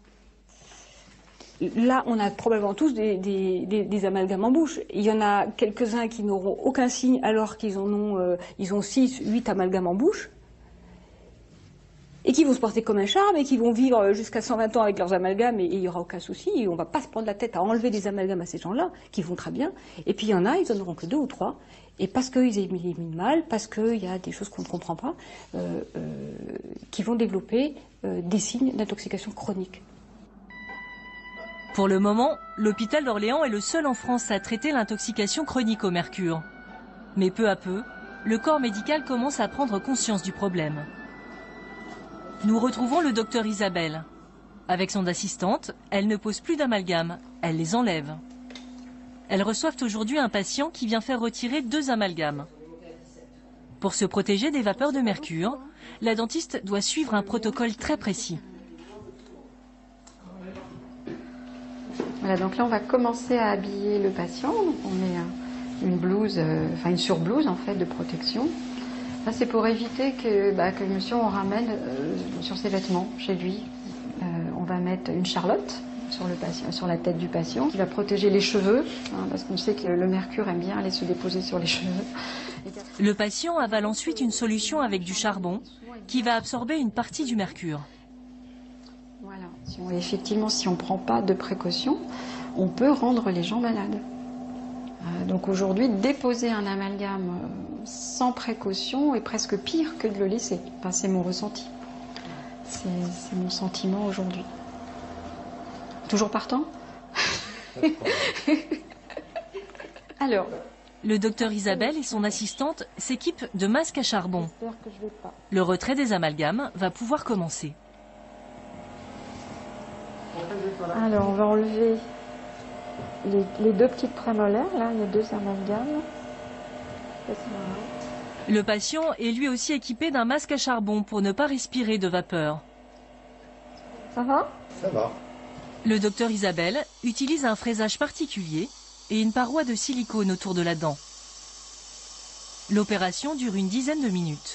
Là, on a probablement tous des, des, des, des amalgames en bouche. Il y en a quelques-uns qui n'auront aucun signe alors qu'ils en ont, euh, ils ont six, huit amalgames en bouche. Et qui vont se porter comme un charme et qui vont vivre jusqu'à cent vingt ans avec leurs amalgames et il n'y aura aucun souci. Et on ne va pas se prendre la tête à enlever des amalgames à ces gens-là, qui vont très bien. Et puis il y en a, ils en auront que deux ou trois. Et parce qu'ils éliminent mal, parce qu'il y a des choses qu'on ne comprend pas, euh, euh, qui vont développer euh, des signes d'intoxication chronique. Pour le moment, l'hôpital d'Orléans est le seul en France à traiter l'intoxication chronique au mercure. Mais peu à peu, le corps médical commence à prendre conscience du problème. Nous retrouvons le docteur Isabelle. Avec son assistante, elle ne pose plus d'amalgames, elle les enlève. Elles reçoivent aujourd'hui un patient qui vient faire retirer deux amalgames. Pour se protéger des vapeurs de mercure, la dentiste doit suivre un protocole très précis. Voilà, donc là on va commencer à habiller le patient. Donc on met une blouse, euh, enfin une surblouse en fait de protection. Là, c'est pour éviter que, bah, que le monsieur on ramène euh, sur ses vêtements chez lui. Euh, on va mettre une charlotte sur, le patient, sur la tête du patient qui va protéger les cheveux, hein, parce qu'on sait que le mercure aime bien aller se déposer sur les cheveux. Le patient avale ensuite une solution avec du charbon qui va absorber une partie du mercure. Voilà. Si on, effectivement, si on ne prend pas de précautions, on peut rendre les gens malades. Euh, donc aujourd'hui, déposer un amalgame euh, sans précaution est presque pire que de le laisser. Enfin, c'est mon ressenti. C'est mon sentiment aujourd'hui. Toujours partant? Alors, le docteur Isabelle et son assistante s'équipent de masques à charbon. Le retrait des amalgames va pouvoir commencer. Alors, on va enlever les, les deux petites prémolaires. Là, il y a deux amalgames. Le patient est lui aussi équipé d'un masque à charbon pour ne pas respirer de vapeur. Ça va? Ça va. Le docteur Isabelle utilise un fraisage particulier et une paroi de silicone autour de la dent. L'opération dure une dizaine de minutes.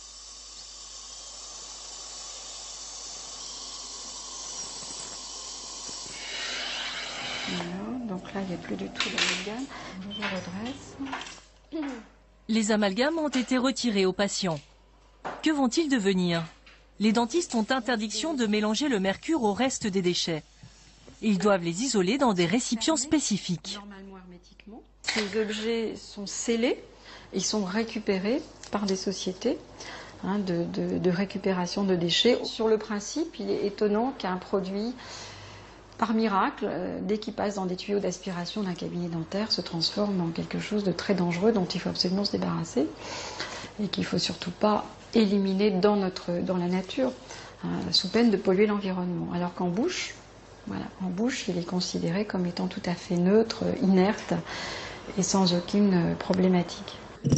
Voilà, donc là, il n'y a plus du tout d'amalgame. Je redresse. Les amalgames ont été retirés aux patients. Que vont-ils devenir? Les dentistes ont interdiction de mélanger le mercure au reste des déchets. Ils doivent les isoler dans des récipients spécifiques. Normalement hermétiquement. Ces objets sont scellés, ils sont récupérés par des sociétés hein, de, de, de récupération de déchets. Sur le principe, il est étonnant qu'un produit, par miracle, euh, dès qu'il passe dans des tuyaux d'aspiration d'un cabinet dentaire, se transforme en quelque chose de très dangereux dont il faut absolument se débarrasser et qu'il ne faut surtout pas éliminer dans, notre, dans la nature, hein, sous peine de polluer l'environnement. Alors qu'en bouche, voilà, en bouche, il est considéré comme étant tout à fait neutre, inerte et sans aucune problématique.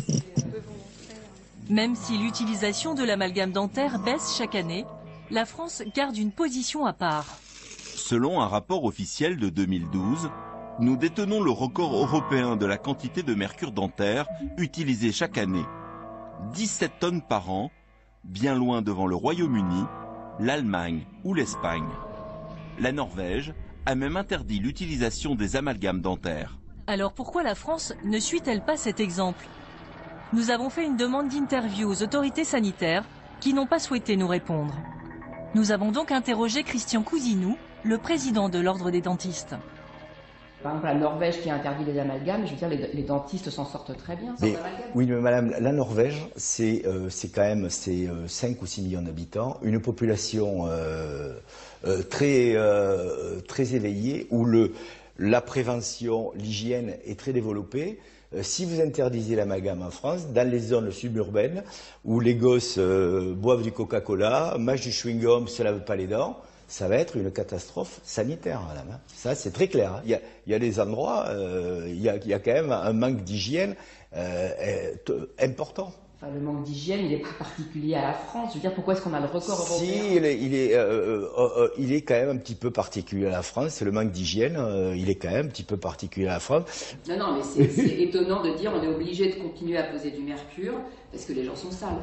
Même si l'utilisation de l'amalgame dentaire baisse chaque année, la France garde une position à part. Selon un rapport officiel de deux mille douze, nous détenons le record européen de la quantité de mercure dentaire utilisée chaque année. dix-sept tonnes par an, bien loin devant le Royaume-Uni, l'Allemagne ou l'Espagne. La Norvège a même interdit l'utilisation des amalgames dentaires. Alors pourquoi la France ne suit-elle pas cet exemple? Nous avons fait une demande d'interview aux autorités sanitaires qui n'ont pas souhaité nous répondre. Nous avons donc interrogé Christian Cousinou, le président de l'Ordre des dentistes. Par exemple, la Norvège qui a interdit les amalgames, je veux dire, les, les dentistes s'en sortent très bien sans mais, amalgame. Oui, mais madame, la Norvège, c'est euh, quand même euh, cinq ou six millions d'habitants, une population euh, euh, très, euh, très éveillée, où le, la prévention, l'hygiène est très développée. Euh, si vous interdisez l'amalgame en France, dans les zones suburbaines, où les gosses euh, boivent du Coca-Cola, mâchent du chewing-gum, se lavent pas les dents, ça va être une catastrophe sanitaire, madame. Ça, c'est très clair. Il y a, il y a des endroits, euh, il, y a, il y a quand même un manque d'hygiène euh, important. Enfin, le manque d'hygiène, il n'est pas particulier à la France. Je veux dire, pourquoi est-ce qu'on a le record européen? Si, il est, il, est, euh, euh, il est quand même un petit peu particulier à la France. Le manque d'hygiène, euh, il est quand même un petit peu particulier à la France. Non, non, mais c'est étonnant de dire on est obligé de continuer à poser du mercure parce que les gens sont sales.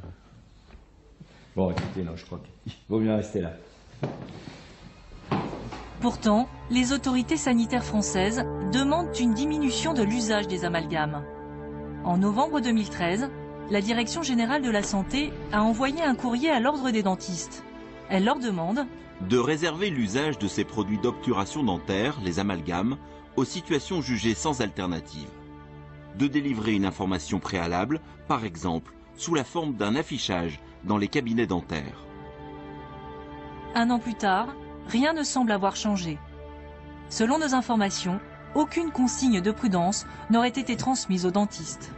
Bon, écoutez, non, je crois qu'il vaut mieux rester là. Pourtant, les autorités sanitaires françaises demandent une diminution de l'usage des amalgames. En novembre deux mille treize, la Direction générale de la santé a envoyé un courrier à l'Ordre des dentistes. Elle leur demande de réserver l'usage de ces produits d'obturation dentaire, les amalgames, aux situations jugées sans alternative. De délivrer une information préalable, par exemple, sous la forme d'un affichage dans les cabinets dentaires. Un an plus tard, rien ne semble avoir changé. Selon nos informations, aucune consigne de prudence n'aurait été transmise aux dentistes.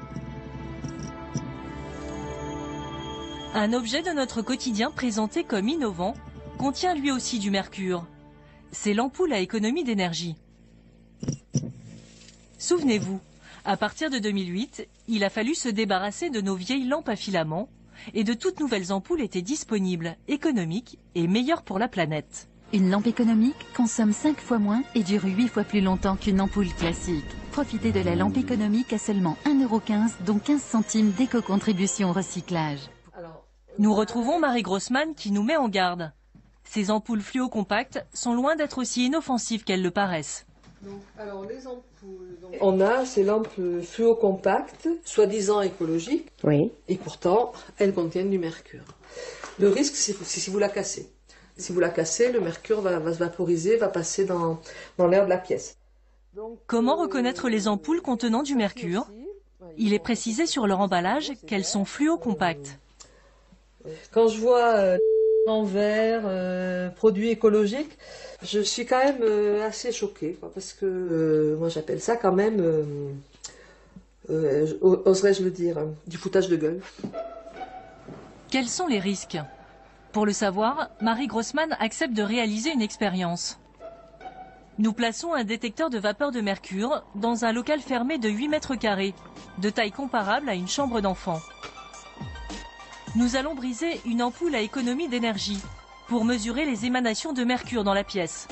Un objet de notre quotidien présenté comme innovant contient lui aussi du mercure. C'est l'ampoule à économie d'énergie. Souvenez-vous, à partir de deux mille huit, il a fallu se débarrasser de nos vieilles lampes à filaments et de toutes nouvelles ampoules étaient disponibles, économiques et meilleures pour la planète. Une lampe économique consomme cinq fois moins et dure huit fois plus longtemps qu'une ampoule classique. Profitez de la lampe économique à seulement un euro quinze, dont quinze centimes d'éco-contribution au recyclage. Nous retrouvons Marie Grossman qui nous met en garde. Ces ampoules fluo compactes sont loin d'être aussi inoffensives qu'elles le paraissent. Donc, alors les ampoules, donc... On a ces lampes fluo compactes, soi-disant écologiques, oui. Et pourtant elles contiennent du mercure. Le risque, c'est si vous la cassez. Si vous la cassez, le mercure va, va se vaporiser, va passer dans, dans l'air de la pièce. Donc, Comment euh, reconnaître les ampoules contenant du mercure? Il est précisé sur leur emballage qu'elles sont fluo compactes. Quand je vois euh, en verre, euh, produits écologiques, je suis quand même euh, assez choquée, quoi, parce que euh, moi j'appelle ça quand même, euh, euh, oserais-je le dire, du foutage de gueule. Quels sont les risques? Pour le savoir, Marie Grossman accepte de réaliser une expérience. Nous plaçons un détecteur de vapeur de mercure dans un local fermé de huit mètres carrés, de taille comparable à une chambre d'enfant. Nous allons briser une ampoule à économie d'énergie pour mesurer les émanations de mercure dans la pièce.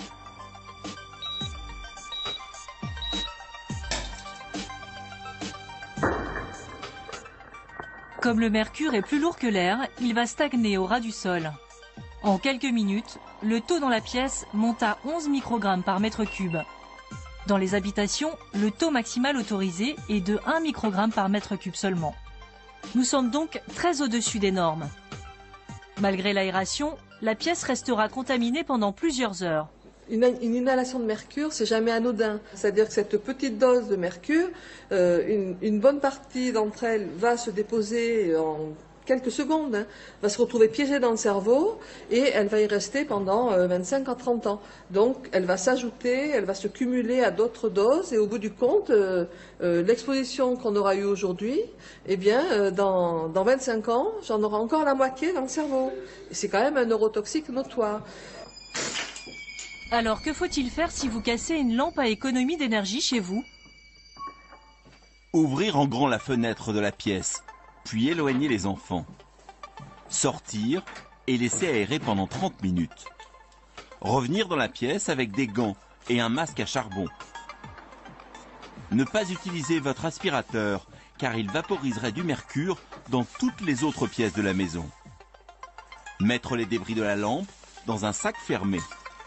Comme le mercure est plus lourd que l'air, il va stagner au ras du sol. En quelques minutes, le taux dans la pièce monte à onze microgrammes par mètre cube. Dans les habitations, le taux maximal autorisé est de un microgramme par mètre cube seulement. Nous sommes donc très au-dessus des normes. Malgré l'aération, la pièce restera contaminée pendant plusieurs heures. Une, une inhalation de mercure, c'est jamais anodin. C'est-à-dire que cette petite dose de mercure, euh, une, une bonne partie d'entre elles va se déposer en quelques secondes, hein, va se retrouver piégée dans le cerveau et elle va y rester pendant euh, vingt-cinq à trente ans. Donc elle va s'ajouter, elle va se cumuler à d'autres doses et au bout du compte, euh, euh, l'exposition qu'on aura eue aujourd'hui, eh bien euh, dans, dans vingt-cinq ans, j'en aurai encore la moitié dans le cerveau. Et c'est quand même un neurotoxique notoire. Alors que faut-il faire si vous cassez une lampe à économie d'énergie chez vous? Ouvrir en grand la fenêtre de la pièce, puis éloigner les enfants. Sortir et laisser aérer pendant trente minutes. Revenir dans la pièce avec des gants et un masque à charbon. Ne pas utiliser votre aspirateur car il vaporiserait du mercure dans toutes les autres pièces de la maison. Mettre les débris de la lampe dans un sac fermé.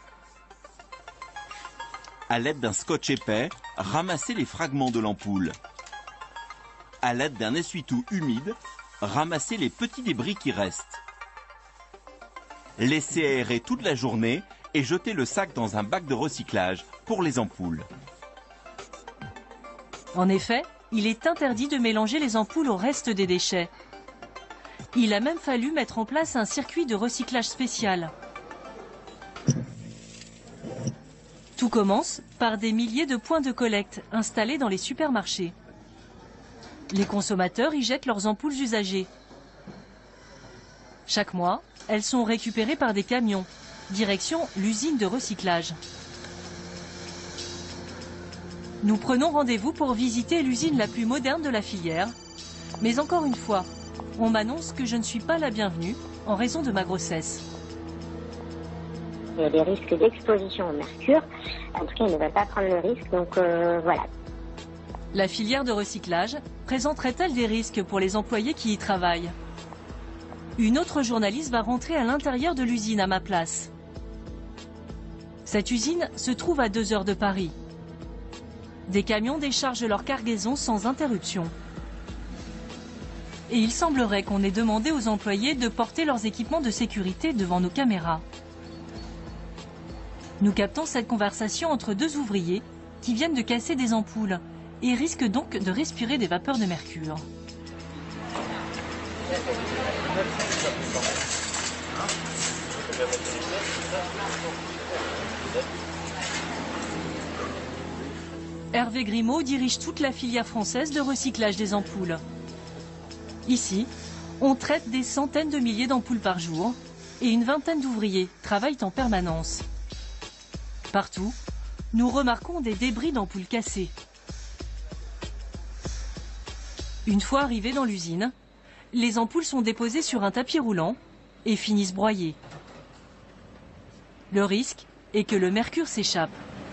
À l'aide d'un scotch épais, ramassez les fragments de l'ampoule. À l'aide d'un essuie-tout humide, ramassez les petits débris qui restent. Laissez aérer toute la journée et jetez le sac dans un bac de recyclage pour les ampoules. En effet, il est interdit de mélanger les ampoules au reste des déchets. Il a même fallu mettre en place un circuit de recyclage spécial. Tout commence par des milliers de points de collecte installés dans les supermarchés. Les consommateurs y jettent leurs ampoules usagées. Chaque mois, elles sont récupérées par des camions, direction l'usine de recyclage. Nous prenons rendez-vous pour visiter l'usine la plus moderne de la filière. Mais encore une fois, on m'annonce que je ne suis pas la bienvenue en raison de ma grossesse. Il y a des risques d'exposition au mercure. En tout cas, ils ne veulent pas prendre le risque, donc euh, voilà. La filière de recyclage présenterait-elle des risques pour les employés qui y travaillent? Une autre journaliste va rentrer à l'intérieur de l'usine à ma place. Cette usine se trouve à deux heures de Paris. Des camions déchargent leur cargaison sans interruption. Et il semblerait qu'on ait demandé aux employés de porter leurs équipements de sécurité devant nos caméras. Nous captons cette conversation entre deux ouvriers qui viennent de casser des ampoules et risquent donc de respirer des vapeurs de mercure. Hervé Grimaud dirige toute la filière française de recyclage des ampoules. Ici, on traite des centaines de milliers d'ampoules par jour et une vingtaine d'ouvriers travaillent en permanence. Partout, nous remarquons des débris d'ampoules cassées. Une fois arrivées dans l'usine, les ampoules sont déposées sur un tapis roulant et finissent broyées. Le risque est que le mercure s'échappe.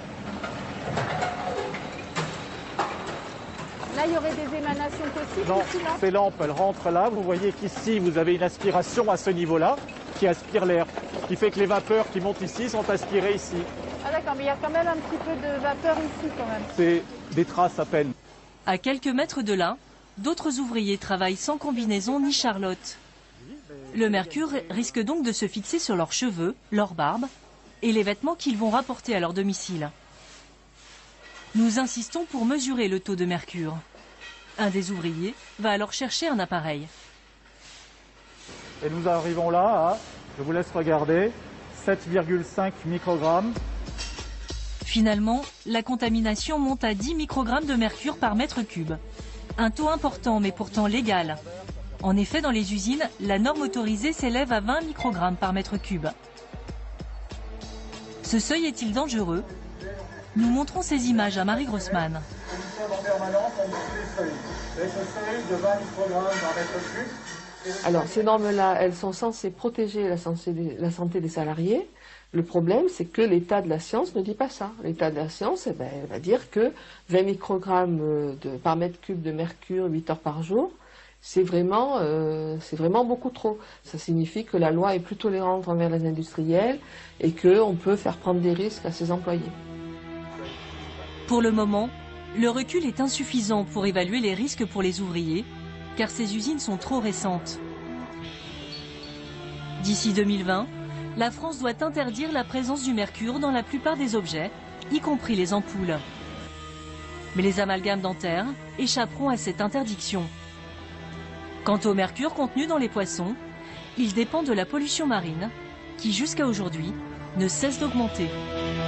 Là, il y aurait des émanations possibles. Non, ici, là ces lampes, elles rentrent là. Vous voyez qu'ici, vous avez une aspiration à ce niveau-là qui aspire l'air. Ce qui fait que les vapeurs qui montent ici sont aspirées ici. Ah d'accord, mais il y a quand même un petit peu de vapeur ici quand même. C'est des traces à peine. À quelques mètres de là, d'autres ouvriers travaillent sans combinaison ni charlotte. Le mercure risque donc de se fixer sur leurs cheveux, leur barbe et les vêtements qu'ils vont rapporter à leur domicile. Nous insistons pour mesurer le taux de mercure. Un des ouvriers va alors chercher un appareil. Et nous arrivons là à, je vous laisse regarder, sept virgule cinq microgrammes. Finalement, la contamination monte à dix microgrammes de mercure par mètre cube. Un taux important mais pourtant légal. En effet, dans les usines, la norme autorisée s'élève à vingt microgrammes par mètre cube. Ce seuil est-il dangereux? Nous montrons ces images à Marie Grossman. Alors, ces normes-là, elles sont censées protéger la santé des, la santé des salariés. Le problème, c'est que l'état de la science ne dit pas ça. L'état de la science, eh ben, elle va dire que vingt microgrammes de, par mètre cube de mercure, huit heures par jour, c'est vraiment, euh, c'est vraiment beaucoup trop. Ça signifie que la loi est plus tolérante envers les industriels et qu'on peut faire prendre des risques à ses employés. Pour le moment, le recul est insuffisant pour évaluer les risques pour les ouvriers, car ces usines sont trop récentes. D'ici deux mille vingt, la France doit interdire la présence du mercure dans la plupart des objets, y compris les ampoules. Mais les amalgames dentaires échapperont à cette interdiction. Quant au mercure contenu dans les poissons, il dépend de la pollution marine, qui jusqu'à aujourd'hui ne cesse d'augmenter.